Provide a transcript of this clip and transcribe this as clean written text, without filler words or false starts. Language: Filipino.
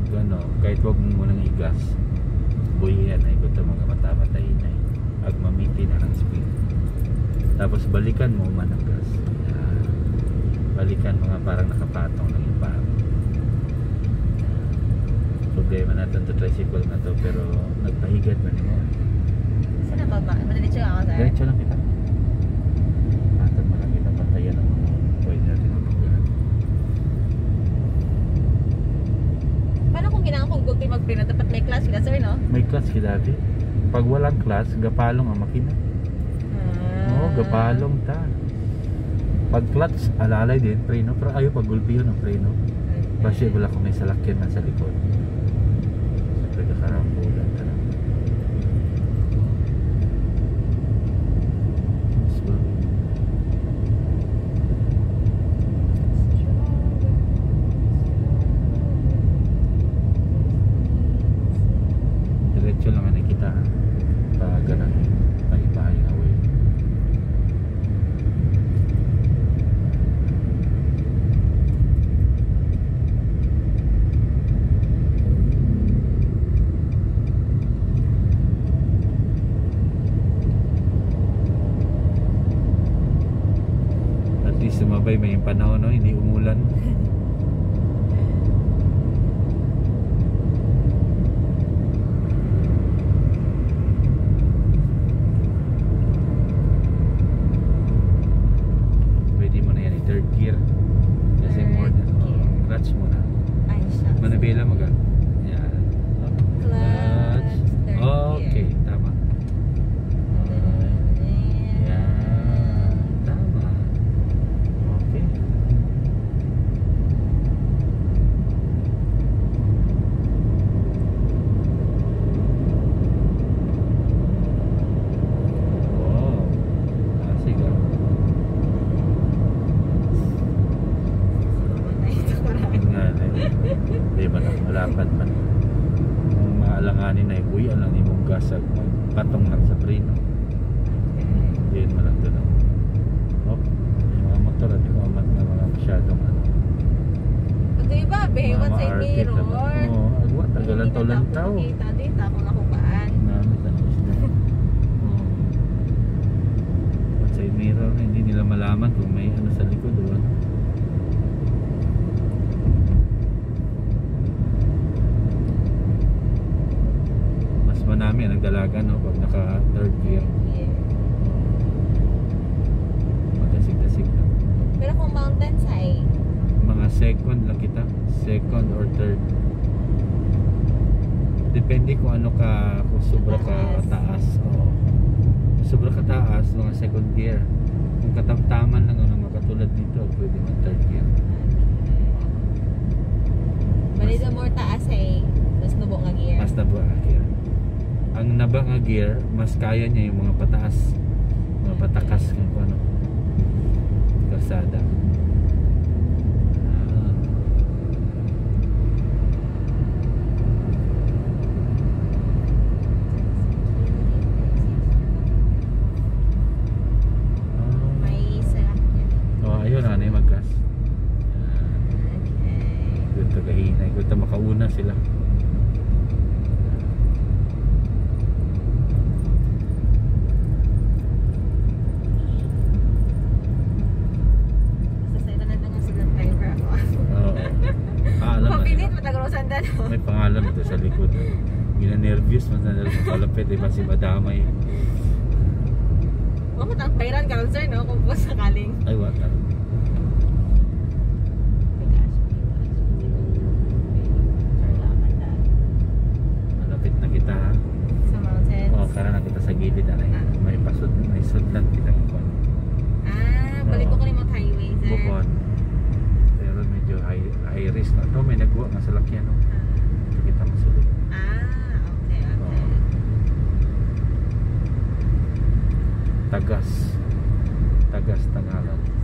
pag ano, kahit wag mo munang igas, buhian ay kung mga matamatay na ag mamiti na ng speed. Tapos balikan mo man ang gas. Balikan mga parang nakapatong ng iba. Problema natin to tricycle na to, pero nagpahigat man mo. Saan ba ba? Madiretso ako, sir? Diretso lang kita. Atag mo lang kita patayan ng mga pwede natin mapagaan. Paano kung ginaan kong gulpi mag-preno? Dapat may class sila, sir, no? May clutch kita dati. Pag walang clutch, gapalong ang makina. Oo, gapalong ta. Pag clutch, alalay din, preno. Pero ayaw pag gulpiyon ang preno. Basta wala kung may salakyan na sa likod. Siyempre kakarambulan ka na. Diretso lang ang nakita. Pag ganun, paibahay nga way. Sumabay may panahon, no? Hindi umulan. Pwede mo na yan i-third gear kasi more than clutch mo na. Ay, siya. Manabela mo ka. Yan. Clutch, third Okay, gear. tama. Yan, tama. Okay. Wow. Sige. Hindi ba na malapad man. Kung maalanganin na uy, alang ni mong gasag patong lang sa preno. Hindi mo lang doon. Oh, yung mga motor at yung mga mga masyadong ano. Ito iba, behewan sa mirror. Oo, agwa, tagalan-taw. Kita dito ako nakubaan. Namit ang isda. At sa mirror, hindi nila malaman kung may ano sa likod o ano. Mas manami ang nagdalaga, no, pag naka third gear. Magasig-gasig na. Pero kung mountains ay Mga second lang kita, second or third. Depende kung ano ka, kung sobra ka taas. Oo. Kung sobra ka taas, mga second gear. Kung katamtaman lang ano, mga katulad dito, pwede mag third gear. bali the more taas ay mas nubo nga gear. Mas naba nga gear. Ang naba nga gear, mas kaya niya yung mga pataas, mga patakas kung ano, kalsada. May salakyan. Ayun na, maggas. Okay. Doon tagahinay. Kung makauna sila. Sasaitan na nga sila driver ako. Oo. Alam na Mapilit, sila. matagrosan na no. May pangalan ito sa likod. Gina-nervous. Mas na kalapit. Diba si madamay. Bakit ang pairan ka sir no? Kung po sakaling. Ay, wata. Malapit na kita, ha. Sa mountains. Kara na kita sa gilid. May pasod. May sudlan kita. Balik ko limot highway sir. Bukon. Pero medyo high risk na. Ito may nagwa nga sa lakyan. No? Ito kita masulod. Okay. Tagas. Tagas Tangalan.